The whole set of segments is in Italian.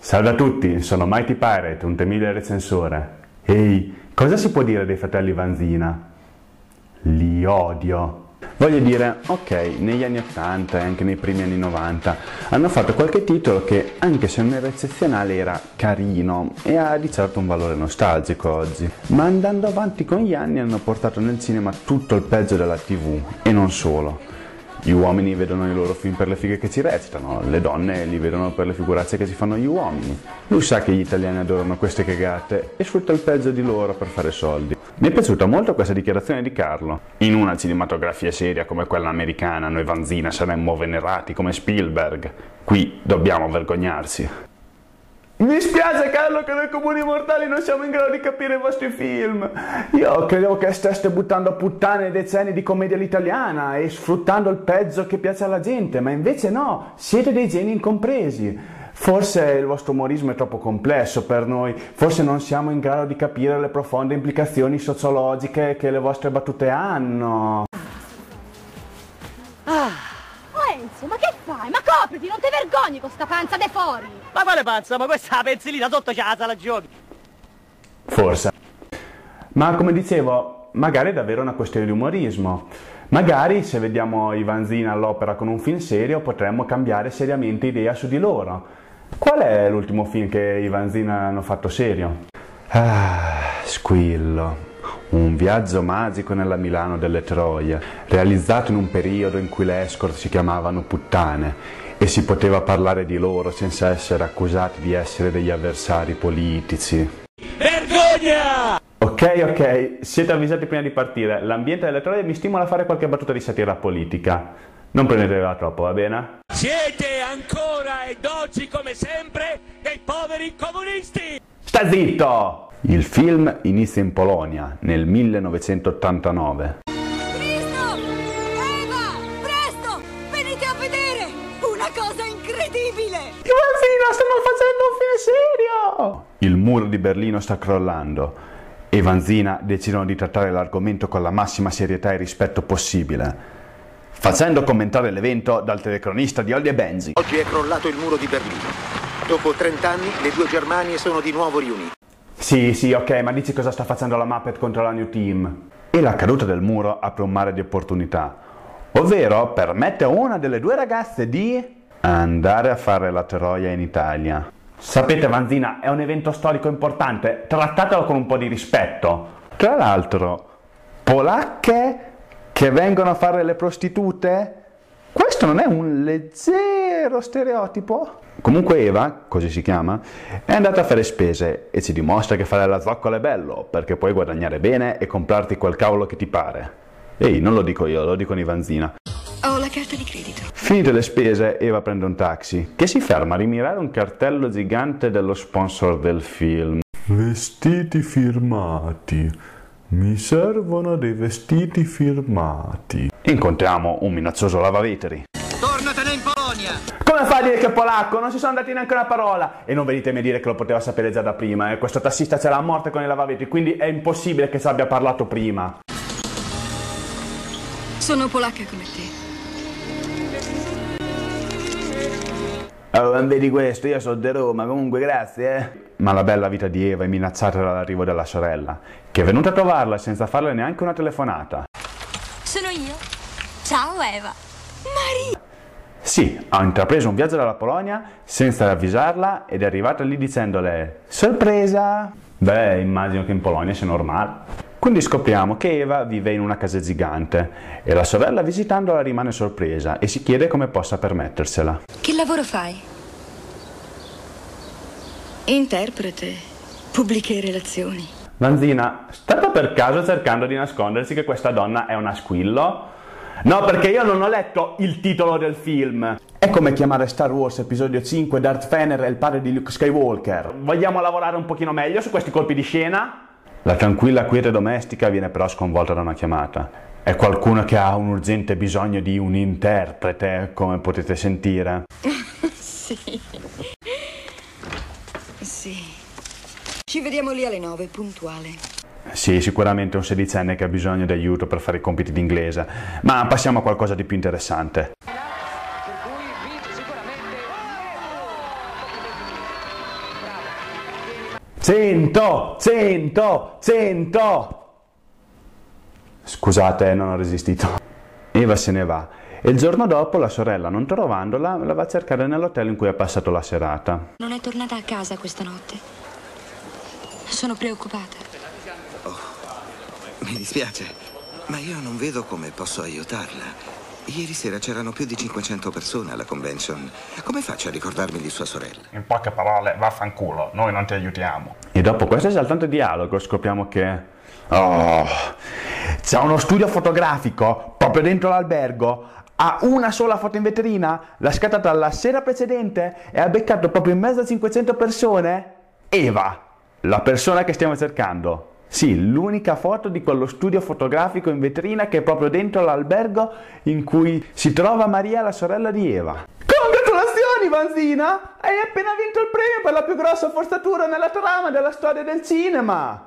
Salve a tutti, sono Mighty Pirate, un temibile recensore. Ehi, cosa si può dire dei fratelli Vanzina? Li odio. Voglio dire, ok, negli anni 80 e anche nei primi anni 90 hanno fatto qualche titolo che, anche se non era eccezionale, era carino e ha di certo un valore nostalgico oggi. Ma andando avanti con gli anni hanno portato nel cinema tutto il peggio della TV, e non solo. Gli uomini vedono i loro film per le fighe che ci recitano, le donne li vedono per le figuracce che ci fanno gli uomini. Lui sa che gli italiani adorano queste cagate e sfrutta il peggio di loro per fare soldi. Mi è piaciuta molto questa dichiarazione di Carlo. In una cinematografia seria come quella americana, noi Vanzina saremmo venerati come Spielberg. Qui dobbiamo vergognarci. Mi spiace Carlo che noi comuni mortali non siamo in grado di capire i vostri film. Io credevo che steste buttando a puttane decenni di commedia all'italiana e sfruttando il peggio che piace alla gente, ma invece no, siete dei geni incompresi. Forse il vostro umorismo è troppo complesso per noi, forse non siamo in grado di capire le profonde implicazioni sociologiche che le vostre battute hanno. Enzo, ma che fai? Ma copriti, non ti vergogni con sta panza de fuori! Ma quale panza? Ma questa è la pezzolina sotto c'è la sala giochi! Forse. Ma come dicevo, magari è davvero una questione di umorismo. Magari se vediamo i Vanzina all'opera con un film serio potremmo cambiare seriamente idea su di loro. Qual è l'ultimo film che i Vanzina hanno fatto serio? Squillo. Un viaggio magico nella Milano delle Troie, realizzato in un periodo in cui le escort si chiamavano puttane e si poteva parlare di loro senza essere accusati di essere degli avversari politici. Vergogna! Ok, siete avvisati prima di partire. L'ambiente delle Troie mi stimola a fare qualche battuta di satira politica. Non prendetevela troppo, va bene? Siete ancora ed oggi come sempre dei poveri comunisti! Sta zitto! Il film inizia in Polonia nel 1989. Cristo! Eva! Presto! Venite a vedere! Una cosa incredibile! I Vanzina stanno facendo un film serio! Il muro di Berlino sta crollando e Vanzina decidono di trattare l'argomento con la massima serietà e rispetto possibile, facendo commentare l'evento dal telecronista di Holly e Benji. Oggi è crollato il muro di Berlino. Dopo 30 anni le due Germanie sono di nuovo riunite. Sì, ok, ma dici cosa sta facendo la Muppet contro la New Team? E la caduta del muro apre un mare di opportunità, ovvero permette a una delle due ragazze di andare a fare la Troia in Italia. Sapete Vanzina, è un evento storico importante, trattatelo con un po' di rispetto. Tra l'altro, polacche che vengono a fare le prostitute? Questo non è un leggero stereotipo? Comunque Eva, così si chiama, è andata a fare spese e ci dimostra che fare la zoccola è bello, perché puoi guadagnare bene e comprarti quel cavolo che ti pare. Ehi, non lo dico io, lo dicono i Vanzina. Ho la carta di credito. Finite le spese, Eva prende un taxi, che si ferma a rimirare un cartello gigante dello sponsor del film. Vestiti firmati. Mi servono dei vestiti firmati. Incontriamo un minaccioso lavaveteri. Tornatene in Polonia! Come fa a dire che è polacco? Non si sono dati neanche una parola. E non venitemi a dire che lo poteva sapere già da prima. Questo tassista c'era a morte con i lavavetri, quindi è impossibile che ci abbia parlato prima. Sono polacca come te. Oh, non vedi questo? Io sono di Roma, comunque grazie, Ma la bella vita di Eva è minacciata dall'arrivo della sorella, che è venuta a trovarla senza farle neanche una telefonata. Sono io. Ciao Eva. Maria! Sì, ha intrapreso un viaggio dalla Polonia senza avvisarla ed è arrivata lì dicendole sorpresa! Beh, immagino che in Polonia sia normale. Quindi scopriamo che Eva vive in una casa gigante e la sorella visitandola rimane sorpresa e si chiede come possa permettersela. Che lavoro fai? Interprete. Pubbliche relazioni. Vanzina, state per caso cercando di nascondersi che questa donna è una squillo? No, perché io non ho letto il titolo del film. È come chiamare Star Wars Episodio 5 Darth Vader è il padre di Luke Skywalker. Vogliamo lavorare un pochino meglio su questi colpi di scena? La tranquilla quiete domestica viene però sconvolta da una chiamata. È qualcuno che ha un urgente bisogno di un interprete, come potete sentire. Sì. Sì. Ci vediamo lì alle 9, puntuale. Sì, sicuramente un sedicenne che ha bisogno di aiuto per fare i compiti d'inglese. Ma passiamo a qualcosa di più interessante. 100! 100! 100! Scusate, non ho resistito. Eva se ne va e il giorno dopo la sorella, non trovandola, la va a cercare nell'hotel in cui ha passato la serata. Non è tornata a casa questa notte. Sono preoccupata. Oh, mi dispiace, ma io non vedo come posso aiutarla. Ieri sera c'erano più di 500 persone alla convention. Come faccio a ricordarmi di sua sorella? In poche parole, vaffanculo, noi non ti aiutiamo. E dopo questo esaltante dialogo scopriamo che... oh, c'è uno studio fotografico proprio dentro l'albergo. Ha una sola foto in vetrina, l'ha scattata la sera precedente e ha beccato proprio in mezzo a 500 persone Eva, la persona che stiamo cercando. Sì, l'unica foto di quello studio fotografico in vetrina che è proprio dentro l'albergo in cui si trova Maria, la sorella di Eva. Congratulazioni, Vanzina! Hai appena vinto il premio per la più grossa forzatura nella trama della storia del cinema!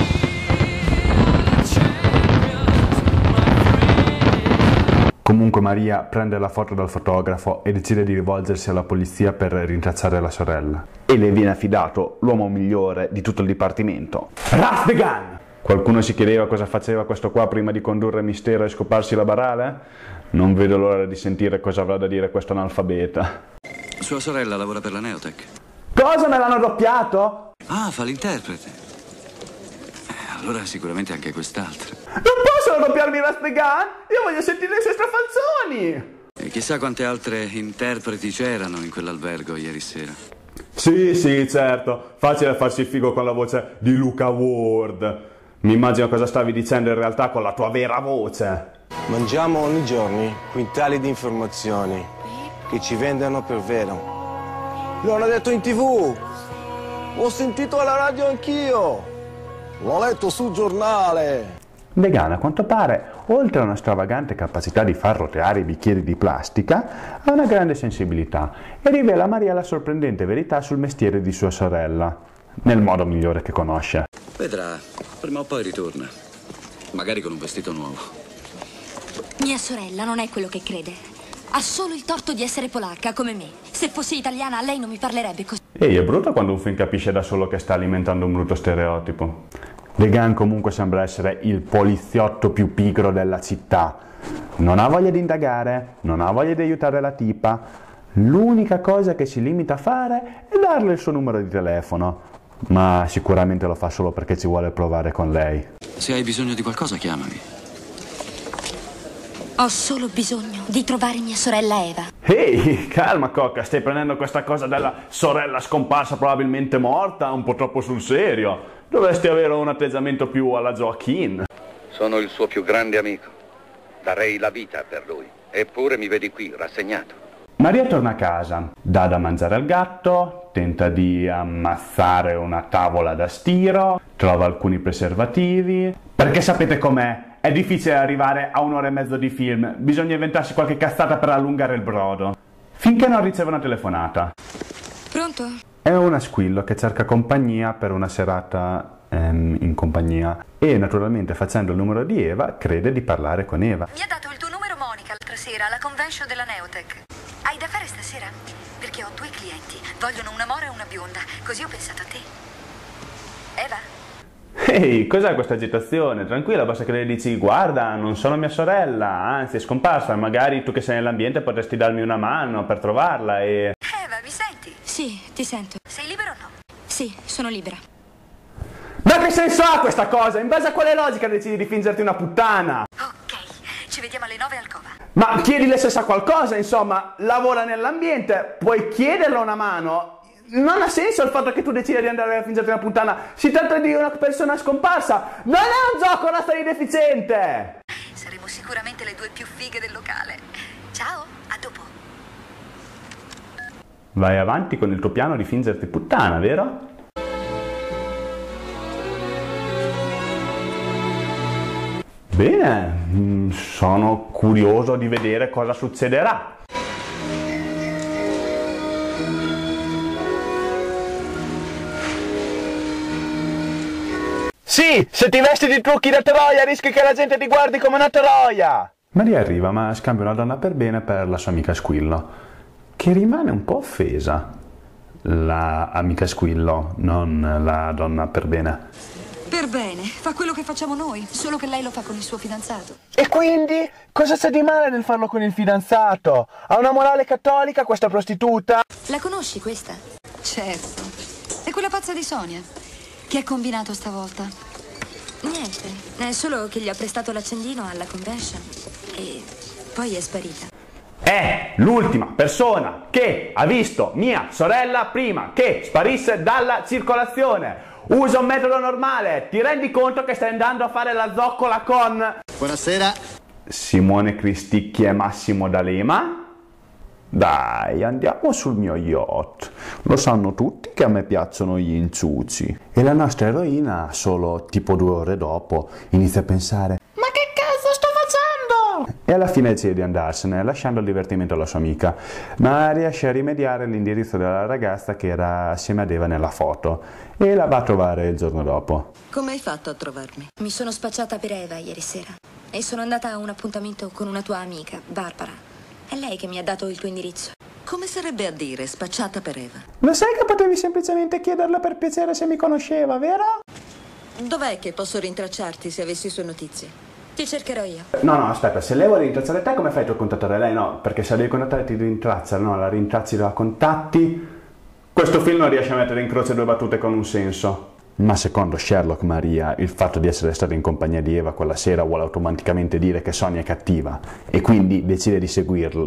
Comunque Maria prende la foto dal fotografo e decide di rivolgersi alla polizia per rintracciare la sorella. E le viene affidato l'uomo migliore di tutto il dipartimento, Razdegan! Qualcuno si chiedeva cosa faceva questo qua prima di condurre Mistero e scoparsi la barale? Non vedo l'ora di sentire cosa avrà da dire questo analfabeta. Sua sorella lavora per la Neotech. Cosa, me l'hanno doppiato? Ah, fa l'interprete. Allora sicuramente anche quest'altra. Non possono doppiarmi Razdegan! Io voglio sentire i suoi strafalzoni! E chissà quante altre interpreti c'erano in quell'albergo ieri sera. Sì, certo. Facile farsi il figo con la voce di Luca Ward. Mi immagino cosa stavi dicendo in realtà con la tua vera voce. Mangiamo ogni giorno quintali di informazioni che ci vendono per vero. L'hanno detto in TV. L'ho sentito alla radio anch'io. L'ho letto sul giornale. Degan, a quanto pare, oltre a una stravagante capacità di far roteare i bicchieri di plastica, ha una grande sensibilità e rivela a Maria la sorprendente verità sul mestiere di sua sorella, nel modo migliore che conosce. Vedrà, prima o poi ritorna. Magari con un vestito nuovo. Mia sorella non è quello che crede. Ha solo il torto di essere polacca, come me. Se fossi italiana, lei non mi parlerebbe così. Ehi, è brutto quando un film capisce da solo che sta alimentando un brutto stereotipo. Degan comunque sembra essere il poliziotto più pigro della città. Non ha voglia di indagare, non ha voglia di aiutare la tipa. L'unica cosa che si limita a fare è darle il suo numero di telefono. Ma sicuramente lo fa solo perché ci vuole provare con lei. Se hai bisogno di qualcosa, chiamami. Ho solo bisogno di trovare mia sorella Eva. Ehi, calma Cocca, stai prendendo questa cosa della sorella scomparsa probabilmente morta un po' troppo sul serio. Dovresti avere un atteggiamento più alla Joaquin. Sono il suo più grande amico. Darei la vita per lui. Eppure mi vedi qui, rassegnato. Maria torna a casa, dà da mangiare al gatto, tenta di ammazzare una tavola da stiro, trova alcuni preservativi. Perché sapete com'è? È difficile arrivare a un'ora e mezzo di film, bisogna inventarsi qualche cazzata per allungare il brodo. Finché non riceve una telefonata. Pronto? È una Squillo che cerca compagnia per una serata in compagnia e naturalmente facendo il numero di Eva crede di parlare con Eva. Mi ha dato il tuo numero Monica l'altra sera alla convention della Neotech. Hai da fare stasera? Perché ho 2 clienti, vogliono una mora e una bionda, così ho pensato a te. Eva? Ehi, cos'è questa agitazione? Tranquilla, basta che le dici guarda, non sono mia sorella, anzi è scomparsa, magari tu che sei nell'ambiente potresti darmi una mano per trovarla e... Eva, mi senti? Sì, ti sento. Sei libera o no? Sì, sono libera. Ma che senso ha questa cosa? In base a quale logica decidi di fingerti una puttana? Ok, ci vediamo alle 9 al Cova. Ma chiedile se sa qualcosa, insomma, lavora nell'ambiente, puoi chiederle una mano. Non ha senso il fatto che tu decida di andare a fingerti una puttana. Si tratta di una persona scomparsa. Non è un gioco da stare deficiente. Saremo sicuramente le 2 più fighe del locale. Ciao, a dopo. Vai avanti con il tuo piano di fingerti puttana, vero? Bene, sono curioso di vedere cosa succederà. Sì, se ti vesti di trucchi da troia rischi che la gente ti guardi come una troia. Maria arriva ma scambia una donna per bene per la sua amica Squillo, che rimane un po' offesa. la amica Squillo, non la donna per bene. Per bene, fa quello che facciamo noi, solo che lei lo fa con il suo fidanzato. E quindi? Cosa c'è di male nel farlo con il fidanzato? Ha una morale cattolica questa prostituta? La conosci questa? Certo. È quella pazza di Sonia. Che ha combinato stavolta? Niente, è solo che gli ha prestato l'accendino alla convention e poi è sparita. È l'ultima persona che ha visto mia sorella prima che sparisse dalla circolazione. Usa un metodo normale, ti rendi conto che stai andando a fare la zoccola con... Buonasera. Simone Cristicchi e Massimo D'Alema? Dai, andiamo sul mio yacht. Lo sanno tutti che a me piacciono gli inciuci. E la nostra eroina, solo tipo 2 ore dopo, inizia a pensare: ma che cazzo sto facendo? E alla fine decide di andarsene, lasciando il divertimento alla sua amica. Ma riesce a rimediare l'indirizzo della ragazza che era assieme ad Eva nella foto e la va a trovare il giorno dopo. Come hai fatto a trovarmi? Mi sono spacciata per Eva ieri sera e sono andata a un appuntamento con una tua amica, Barbara. È lei che mi ha dato il tuo indirizzo. Come sarebbe a dire spacciata per Eva? Lo sai che potevi semplicemente chiederle per piacere se mi conosceva, vero? Dov'è che posso rintracciarti se avessi sue notizie? Ti cercherò io. No, aspetta, se lei vuole rintracciare te, come fai tu a contattare lei? No, perché se la devi contattare ti rintraccia, no, la rintracci, la contatti. Questo film non riesce a mettere in croce 2 battute con un senso. Ma secondo Sherlock Maria, il fatto di essere stato in compagnia di Eva quella sera vuole automaticamente dire che Sonia è cattiva e quindi decide di seguirla.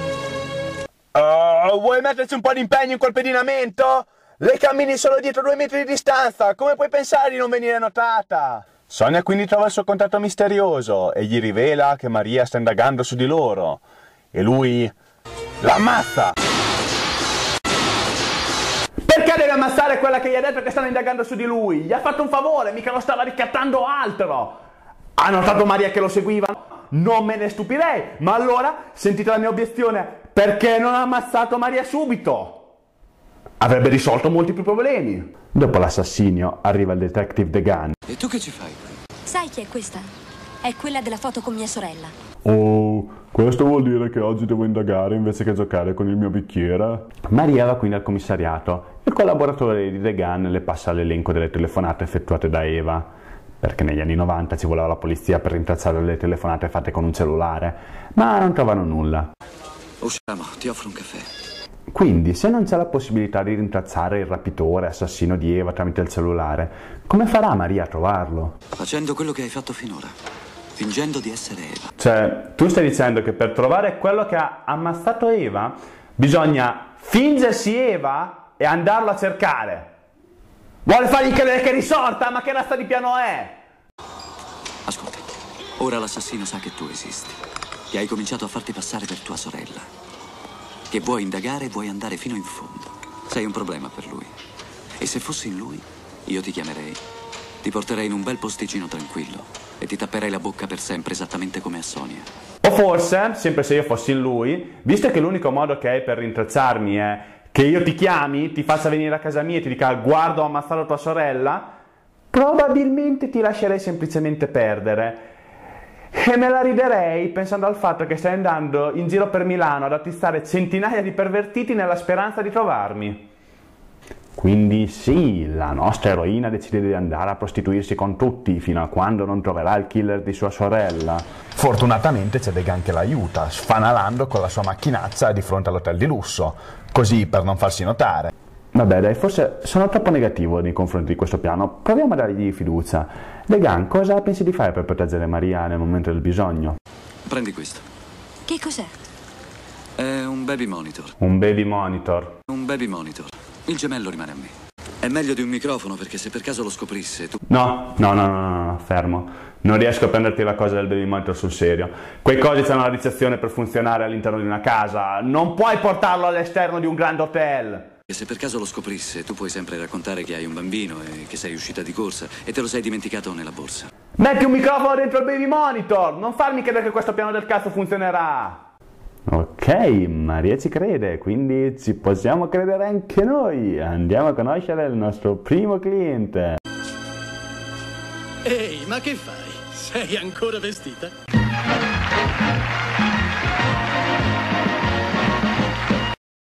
Vuoi metterci un po' di impegno in quel pedinamento? Le cammini solo dietro 2 metri di distanza, come puoi pensare di non venire notata? Sonia quindi trova il suo contatto misterioso e gli rivela che Maria sta indagando su di loro. E lui l'ammazza! Perché deve ammazzare quella che gli ha detto che stanno indagando su di lui? Gli ha fatto un favore, mica lo stava ricattando altro. Ha notato Maria che lo seguiva? Non me ne stupirei, ma allora, sentite la mia obiezione, perché non ha ammazzato Maria subito? Avrebbe risolto molti più problemi. Dopo l'assassinio arriva il detective The Gun. E tu che ci fai? Sai chi è questa? È quella della foto con mia sorella. Oh, questo vuol dire che oggi devo indagare invece che giocare con il mio bicchiere? Maria va quindi al commissariato. Il collaboratore di The Gun le passa l'elenco delle telefonate effettuate da Eva, perché negli anni 90 ci voleva la polizia per rintracciare le telefonate fatte con un cellulare, ma non trovano nulla. Usciamo, ti offro un caffè. Quindi, se non c'è la possibilità di rintracciare il rapitore assassino di Eva tramite il cellulare, come farà Maria a trovarlo? Facendo quello che hai fatto finora, fingendo di essere Eva. Cioè, tu stai dicendo che per trovare quello che ha ammazzato Eva bisogna fingersi Eva e andarlo a cercare. Vuole fargli credere che è risorta, ma che razza di piano è? Ascolta, ora l'assassino sa che tu esisti, che hai cominciato a farti passare per tua sorella, che vuoi indagare e vuoi andare fino in fondo. Sei un problema per lui. E se fossi in lui, io ti chiamerei, ti porterei in un bel posticino tranquillo e ti tapperei la bocca per sempre, esattamente come a Sonia. O forse, sempre se io fossi in lui, visto che l'unico modo che hai per rintracciarmi è che io ti chiami, ti faccia venire a casa mia e ti dica guarda ho ammazzato tua sorella, probabilmente ti lascerei semplicemente perdere e me la riderei pensando al fatto che stai andando in giro per Milano ad attizzare centinaia di pervertiti nella speranza di trovarmi. Quindi sì, la nostra eroina decide di andare a prostituirsi con tutti fino a quando non troverà il killer di sua sorella. Fortunatamente c'è The Gun che l'aiuta, sfanalando con la sua macchinazza di fronte all'hotel di lusso, così per non farsi notare. Vabbè dai, forse sono troppo negativo nei confronti di questo piano, proviamo a dargli fiducia. The Gun, cosa pensi di fare per proteggere Maria nel momento del bisogno? Prendi questo. Che cos'è? È un baby monitor. Un baby monitor. Un baby monitor. Il gemello rimane a me. È meglio di un microfono perché se per caso lo scoprisse tu... No, fermo. Non riesco a prenderti la cosa del baby monitor sul serio. Quei cosi hanno la ricezione per funzionare all'interno di una casa. Non puoi portarlo all'esterno di un grande hotel. E se per caso lo scoprisse, tu puoi sempre raccontare che hai un bambino e che sei uscita di corsa e te lo sei dimenticato nella borsa. Metti un microfono dentro il baby monitor! Non farmi credere che questo piano del cazzo funzionerà! Ok, Maria ci crede, quindi ci possiamo credere anche noi. Andiamo a conoscere il nostro primo cliente. Ehi, ma che fai? Sei ancora vestita?